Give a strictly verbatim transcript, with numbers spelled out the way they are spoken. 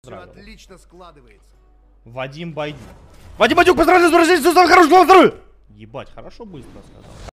поздравил. Все отлично складывается. Вадим Байдюк. Вадим Байдюк, поздравляю с рождением, хорошего здоровья! Ебать, хорошо быстро сказал.